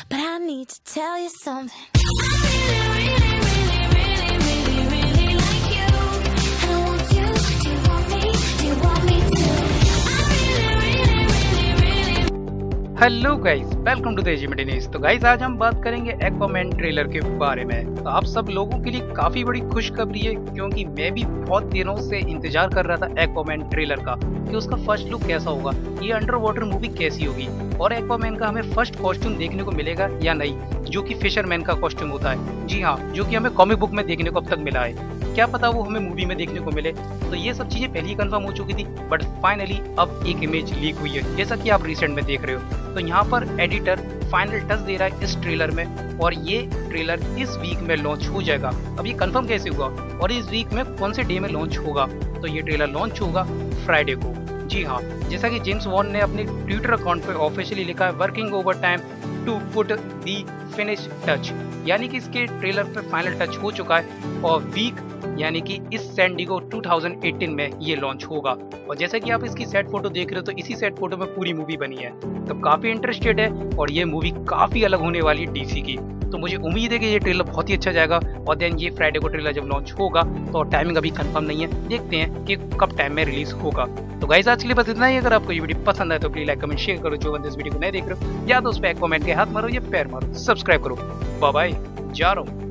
but I need to tell you something. Hello guys, welcome to the एजीमेटी news. तो guys आज हम बात करेंगे एक्वामैन ट्रेलर के बारे में। तो आप सब लोगों के लिए काफी बड़ी खुशखबरी है, क्योंकि मैं भी बहुत दिनों से इंतजार कर रहा था एक्वामैन ट्रेलर का कि उसका फर्स्ट लुक कैसा होगा, ये अंडर वाटर मूवी कैसी होगी और एक्वामैन का हमें फर्स्ट कॉस्ट्यूम देखने को मिलेगा या नहीं, जो कि फिशरमैन का कॉस्ट्यूम होता है। जी हाँ, जो कि हमें कॉमिक बुक में देखने को अब तक मिला है। क्या पता वो हमें मूवी में देखने को मिले। तो ये सब चीजें पहले ही कंफर्म हो चुकी थी, बट फाइनली अब एक इमेज लीक हुई है, जैसा कि आप रिसेंट में देख रहे हो। तो यहाँ पर एडिटर फाइनल टच दे रहा है इस ट्रेलर में, और ये ट्रेलर इस वीक में लॉन्च हो जाएगा। अब ये कंफर्म कैसे हुआ और इस वीक में कौन से डे में लॉन्च होगा? तो ये ट्रेलर लॉन्च होगा फ्राइडे को। जी हाँ, जैसा कि जेम्स वॉन ने अपने ट्विटर अकाउंट पे ऑफिशियली लिखा है, working overtime to put the finish touch, यानी कि इसके ट्रेलर पे फाइनल टच हो चुका है और वीक यानी कि इस सैन डिएगो 2018 में ये लॉन्च होगा। और जैसा कि आप इसकी सेट फोटो देख रहे हो, तो इसी सेट फोटो में पूरी मूवी बनी है। तो काफी इंटरेस्टेड है और ये मूवी काफी अलग होने वाली है डीसी की। तो मुझे उम्मीद है कि ये ट्रेलर बहुत ही अच्छा जाएगा। और देन ये फ्राइडे को ट्रेलर जब लॉन्च होगा, तो टाइमिंग अभी कंफर्म नहीं है, देखते हैं कि कब टाइम में रिलीज होगा। तो गाइस आज के लिए बस इतना ही। अगर आपको ये वीडियो पसंद आए तो प्लीज लाइक कमेंट शेयर करो। जो बंदे इस वीडियो को नहीं देख रहे हो, या तो उस पर कमेंट के हाथ मारो या पैर मारो, सब्सक्राइब करो। बाय बाय, जा रहा हूँ।